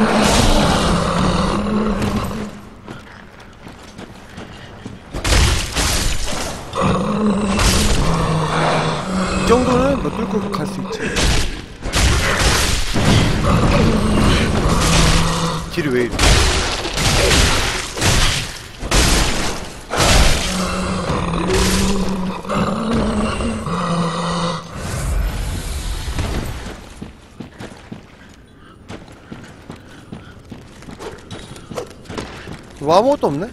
이 정도는 뭐 뚫고 갈 수 있지. 길이 왜 이래? 뭐 아무것도 없네?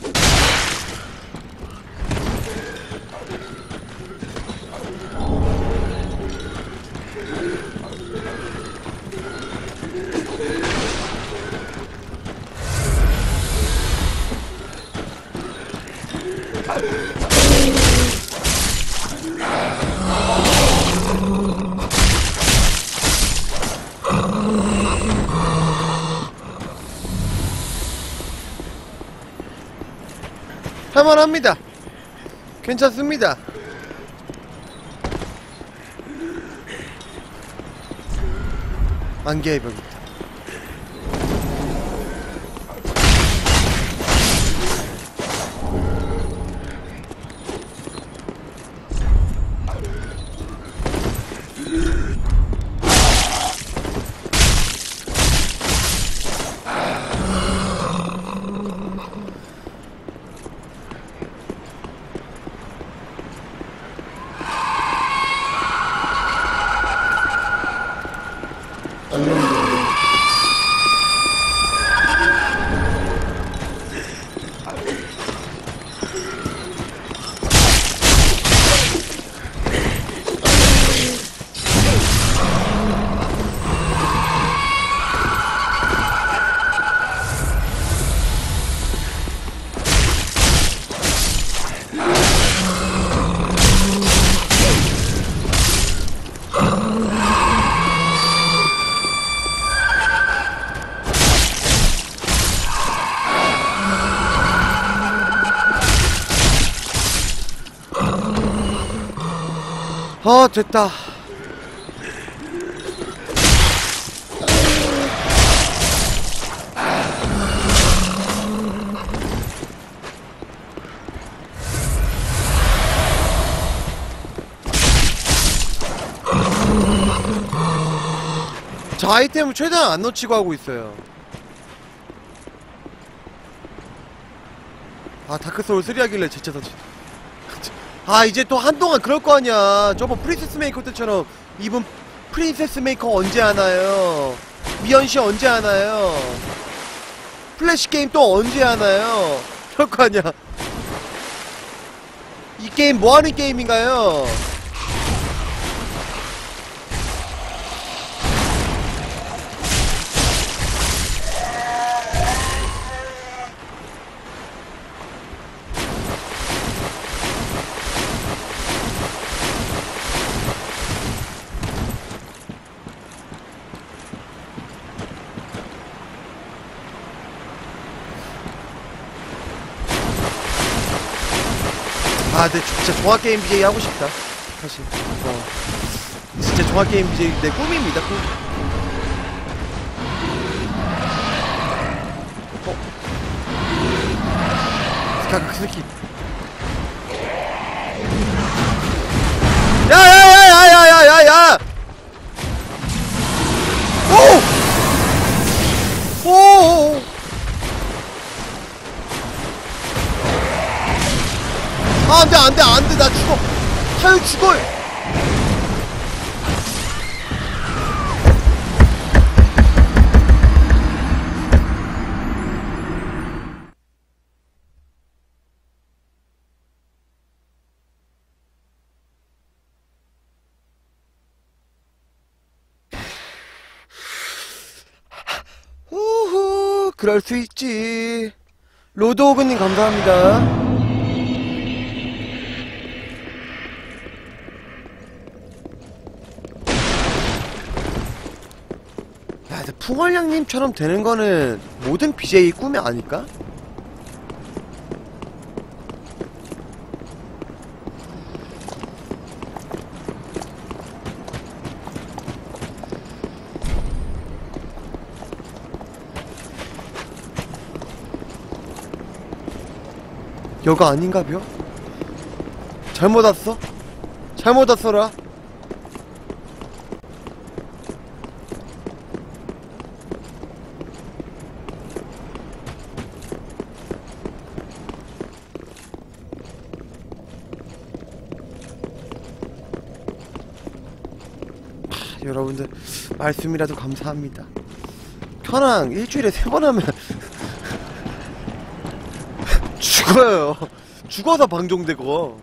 할만합니다. 괜찮습니다. 안개의 벽 있다. 됐다. 저 아이템을 최대한 안 놓치고 하고 있어요. 아, 다크소울 3 하길래 진짜 더 아, 이제 또 한동안 그럴 거 아니야. 저번 프린세스 메이커 때처럼 이분 프린세스 메이커 언제 하나요? 미연씨 언제 하나요? 플래시 게임 또 언제 하나요? 그럴 거 아니야. 이 게임 뭐하는 게임인가요? 아, 근데 진짜 종합게임 BJ 하고 싶다. 사실. 진짜 종합게임 BJ 내 꿈입니다, 꿈. 그 새끼. 야야야야야야야야! 오! 오! 아, 안돼 안돼 안돼, 나 죽어. 타요 죽어. 우후, 그럴 수 있지. 로드오그님 감사합니다. 풍월량님처럼 되는 거는 모든 BJ 꿈이 아닐까? 여가 아닌가벼? 잘못 왔어? 잘못 왔어라. 여러분들 말씀이라도 감사합니다. 편항 일주일에 3번 하면 죽어요. 죽어서 방종되고.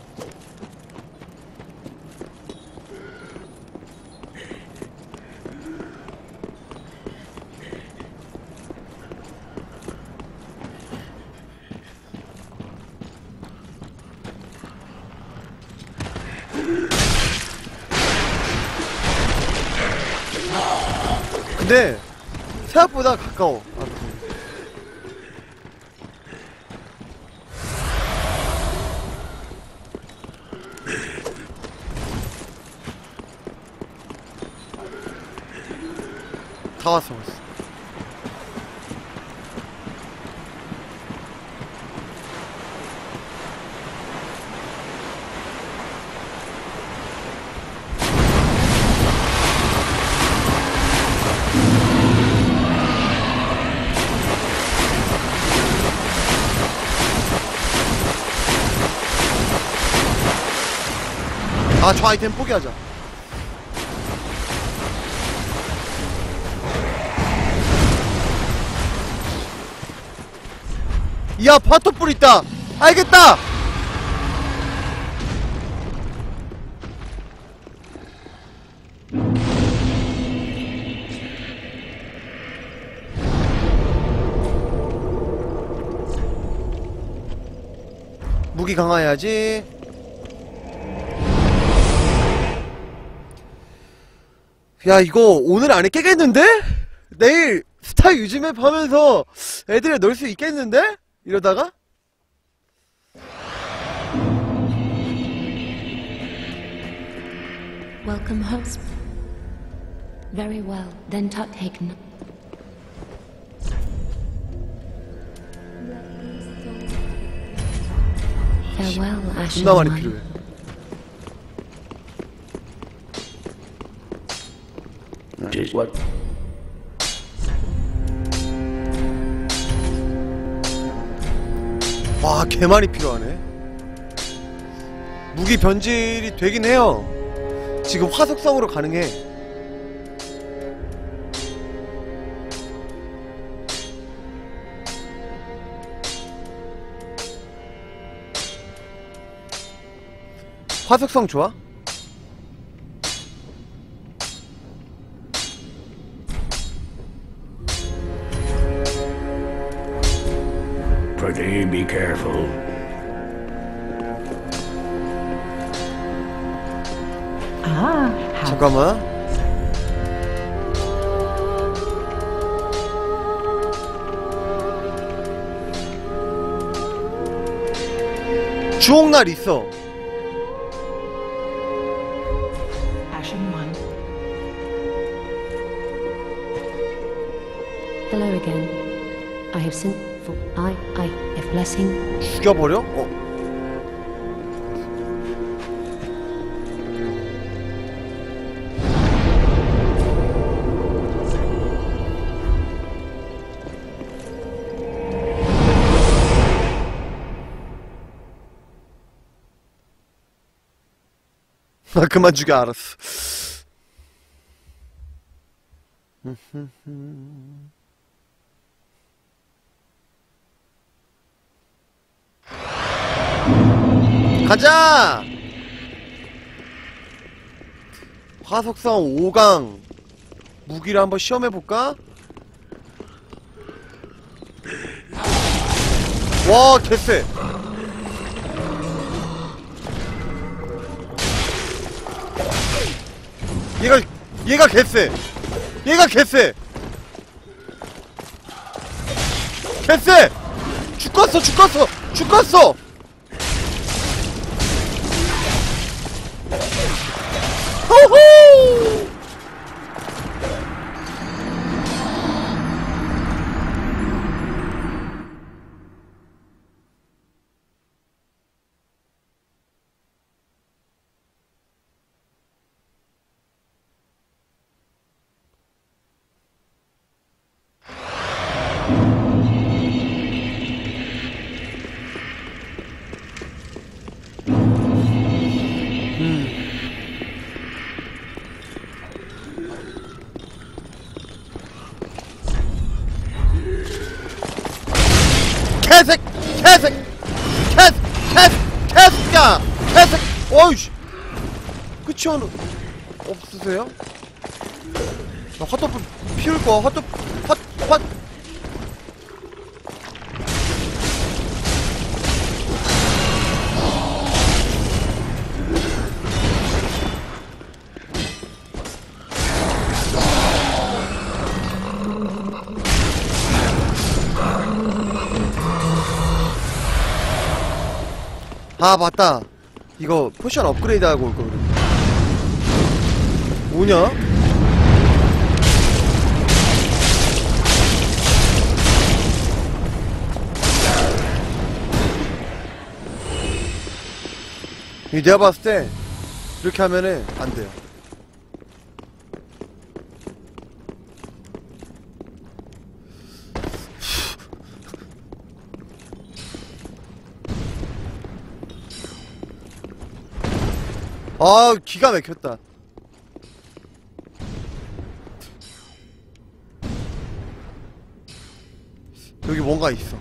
근데 생각보다 가까워. 다 왔어 벌써. 아, 저 아이템 포기하자. 야, 파토뿔 있다. 알겠다. 무기 강화해야지. 야, 이거 오늘 안에 깨겠는데? 내일 스타 유즈맵 하면서 애들을 넣을 수 있겠는데? 이러다가? Welcome, host. Very well, then taken. Farewell, Ashen 존나 많이 One. 필요해. What? 와, 개 많이 필요하네. 무기 변질이 되긴 해요. 지금 화속성으로 가능해. 화속성 좋아? Pretty, be careful. 잠깐만. 주옥날 있어. Ashen One. Hello again. I have sent for I have blessing. 죽여버려? 어. 아, 그만 죽여, 알았어. 가자! 화속성 5강 무기를 한번 시험해볼까? 와, 개쎄. 얘가 개쎄. 얘가 개쎄. 개쎄. 죽었어. 호호. 개색! 개색! 개새끼야! 개색! 어이씨! 끝이 없으세요? 나 핫도프 피울 거야. 핫 아 맞다. 이거 포션 업그레이드 하고 올 걸. 뭐냐? 이 내가 봤을 때 이렇게 하면은 안 돼요. 아 기가 막혔다. 여기 뭔가 있어.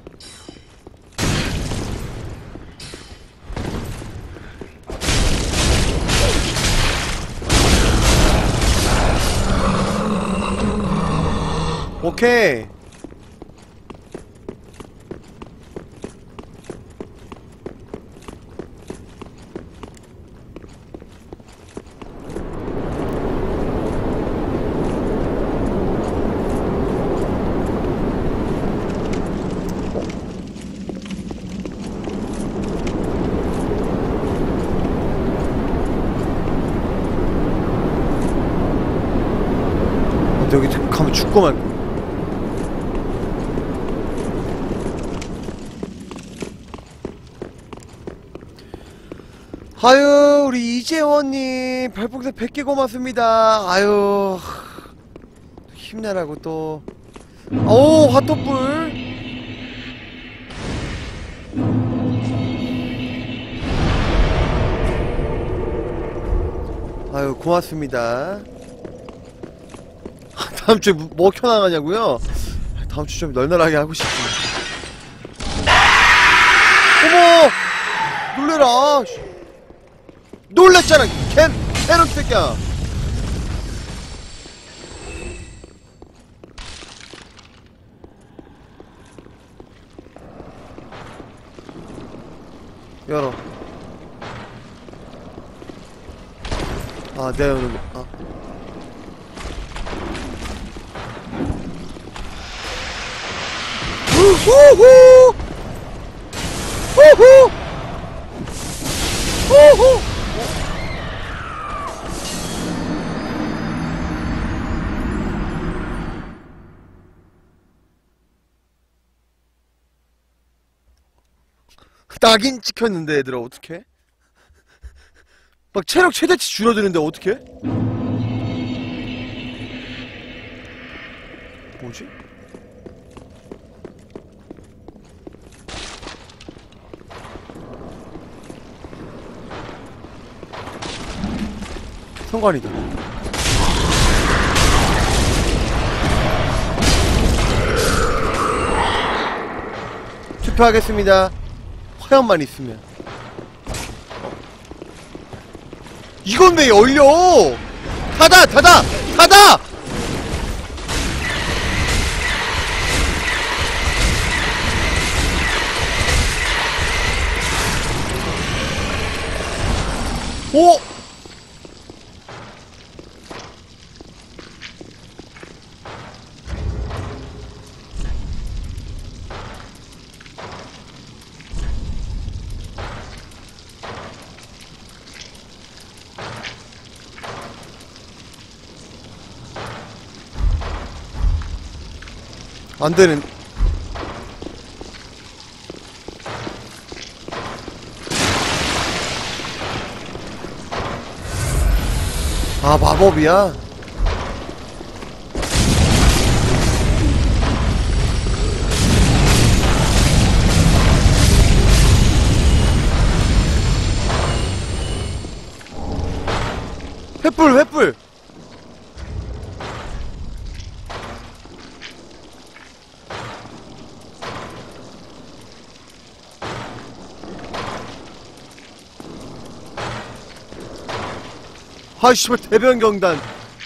오케이. 여기 가면 죽고 말고. 아유 우리 이재원님 별풍선 100개 고맙습니다. 아유 힘내라고 또. 오 핫도불. 아유 고맙습니다. 다음주에 뭐 켜나가냐고요? 다음주 좀 널널하게 하고 싶습니다. 어머! 놀래라! 놀랬잖아! 캐럿 새끼야! 열어. 아, 내가 여는 거. 아. 우후! 우후! 우후! 낙인 찍혔는데 얘들아 어떡해? 막 체력 최대치 줄어드는데 어떡해? 뭐지? 성관이다. 투표하겠습니다. 화염만 있으면. 이건 왜 열려? 닫아! 닫아! 닫아! 오! 안 되는. 아, 마법이야? 횃불. 아이 씨발 대변경단.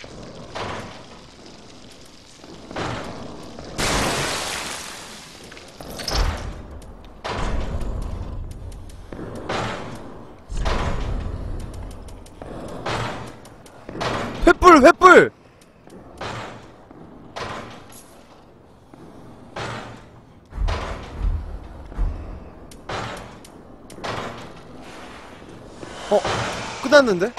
횃불. 끝났는데?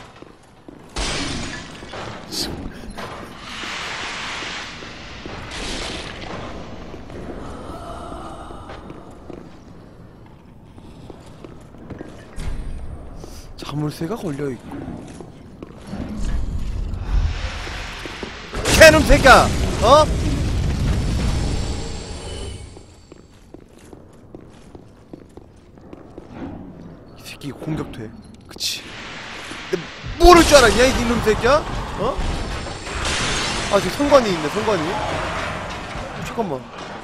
자물쇠가 걸려있고. 개놈 새끼야! 어? 이 새끼 공격돼. 그치. 근데 모를 줄 알았냐, 이놈 새끼야? 어? 아, 저기 성관이 있네, 성관이. 잠깐만.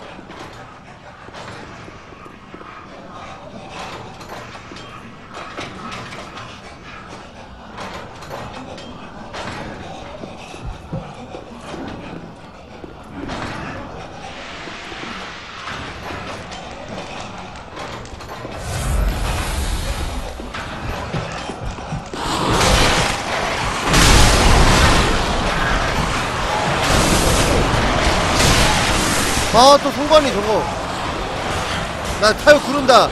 아, 또 성관이 저거. 나 타요 구른다.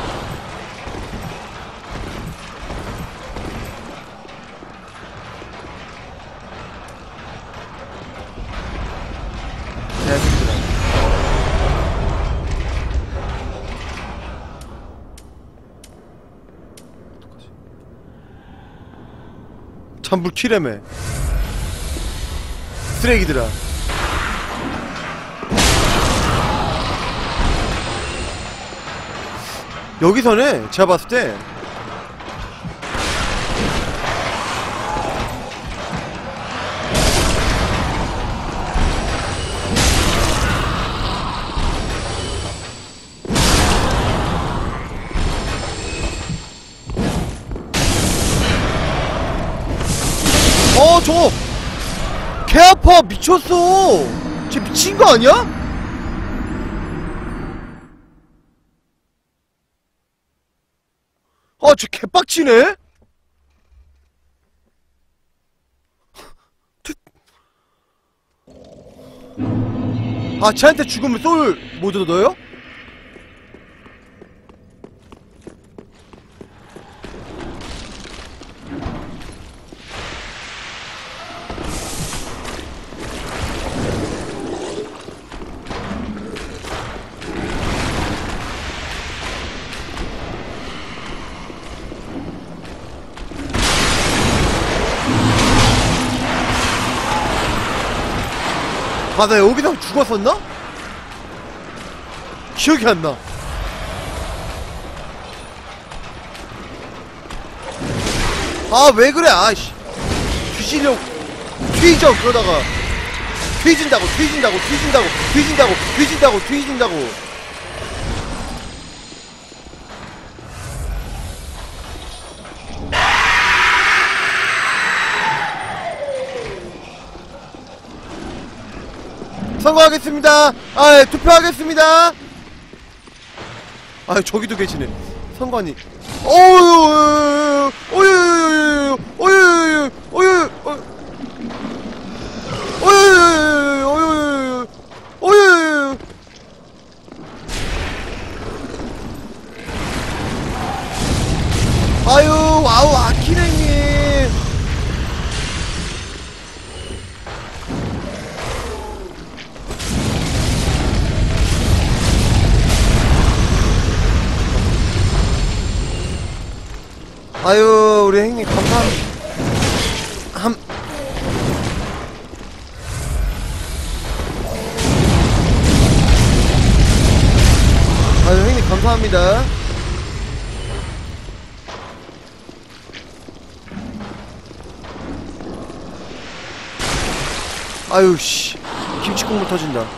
잠불 키레메. 쓰레기들아. 여기서네, 제가 봤을 때. 저거! 개 아파! 미쳤어! 쟤 미친 거 아니야? 쟤 개빡치네? 쟤한테 죽으면 소울 못 얻어요? 나 여기서 죽었었나? 기억이 안 나. 왜 그래? 아이씨. 뒤지려고. 뒤져, 그러다가. 뒤진다고. 선거하겠습니다. 투표하겠습니다. 저기도 계시네. 선관이. 와우, 아키네님. 우리 형님 감사합니다. 형님 감사합니다. 아유 씨, 김치 국물 터진다.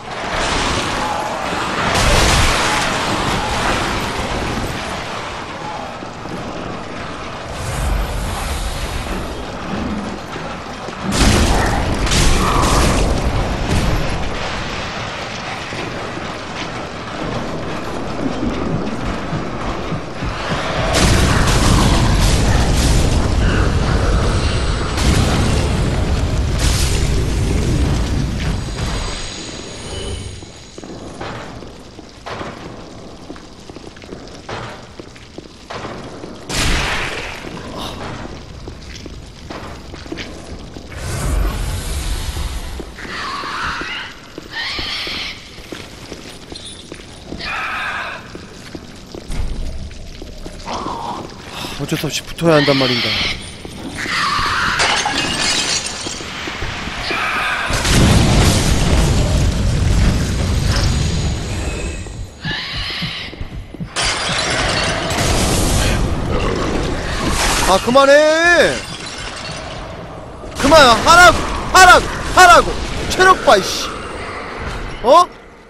어쩔 수 없이 붙어야 한단 말인가. 아 그만해. 그만 하라고 체력 봐 이씨. 어?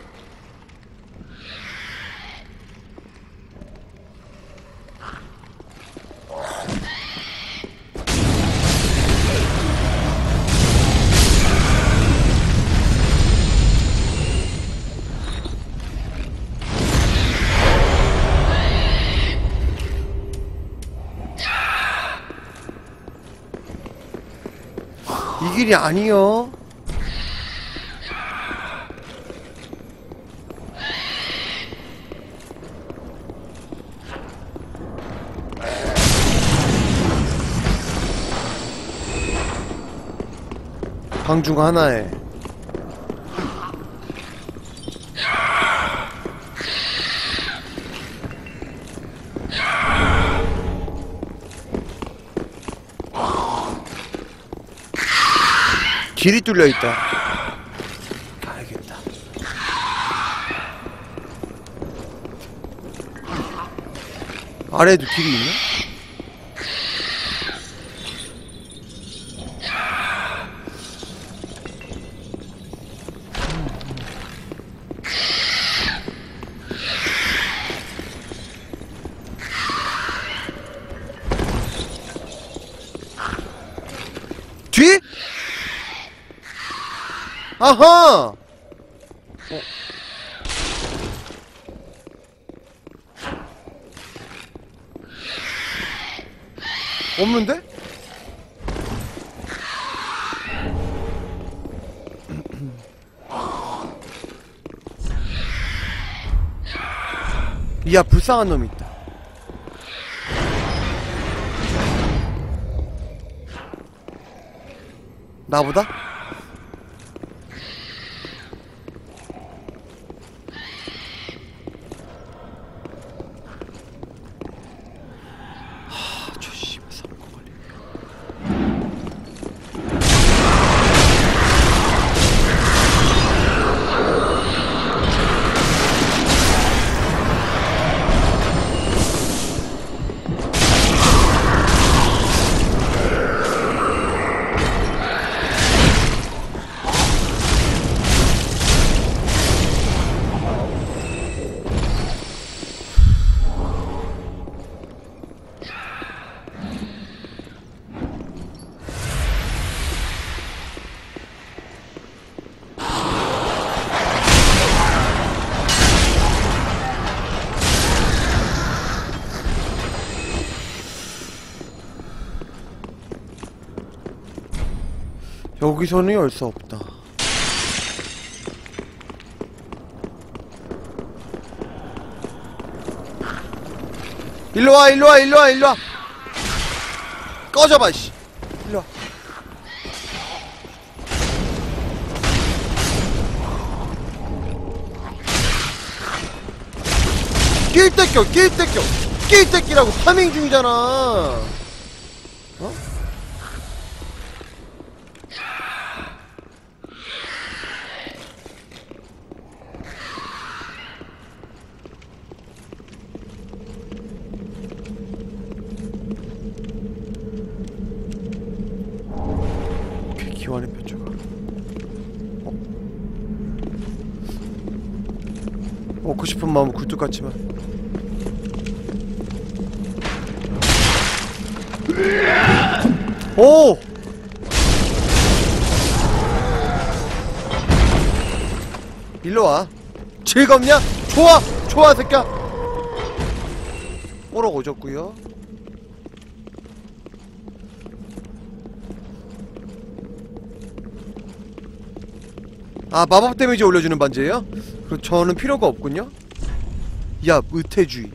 이 길이 아니요. 방 중 하나에 길이 뚫려있다. 가야겠다. 아래에도 길이 있나? 뒤? 아하! 없는데? 이야 불쌍한 놈이 있다. 나보다? 저 씨발 사람 걸리. 여기서는 열 수 없다. 일로와 일로와 일로와 일로와. 꺼져봐 씨. 일로와. 낄 떼끼라고 파밍 중이잖아. 어? 기완의 표처가 먹고 싶은 마음은 굴뚝 같지만. 오! 일로와. 즐겁냐? 좋아! 좋아 새끼야! 꼬락 오졌구요. 아, 마법 데미지 올려주는 반지예요? 그럼 저는 필요가 없군요. 야, 의태주의.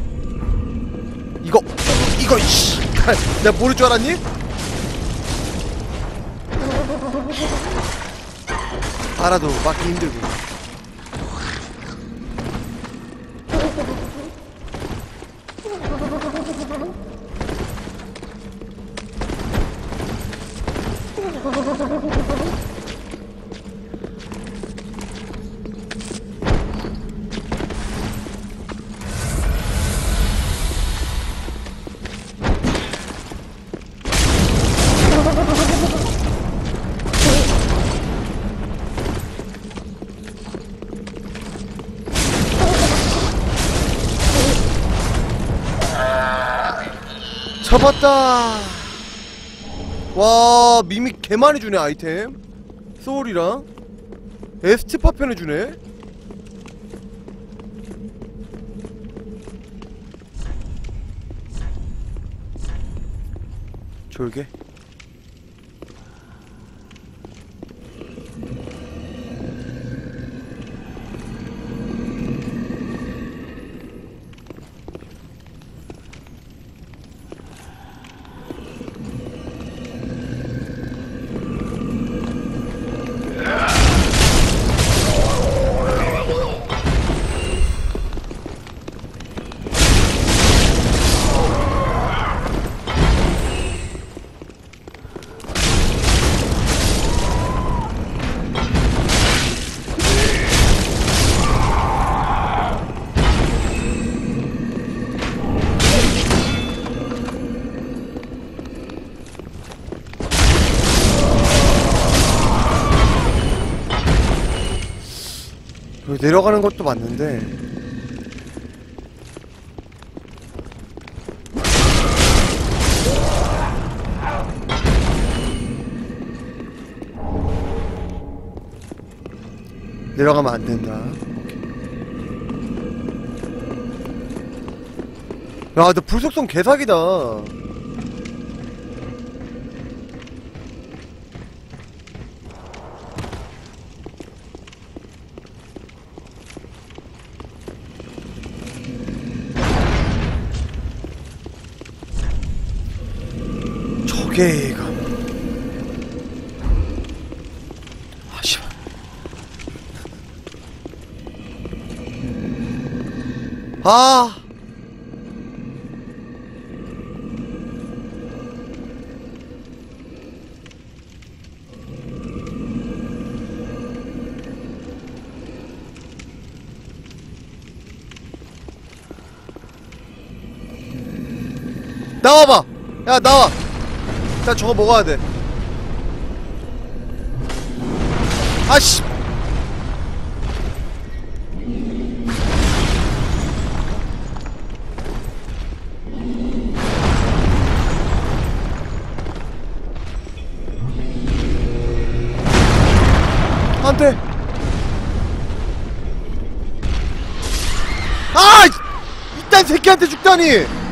이거 씨. 내가 모를 줄 알았니? 알아도 막기 힘들고. 잡았다. 와, 미믹 개많이 주네. 아이템 소울이랑 에스티파 편에 주네. 졸게. 여기 내려가는 것도 맞는데 내려가면 안 된다. 야, 너 불속성 개사기다. 저게가 아, 씨발. 아, 나와봐. 야, 나와. 나 저거 먹어야 돼. 아씨. 안 돼. 아! 이딴 새끼한테 죽다니!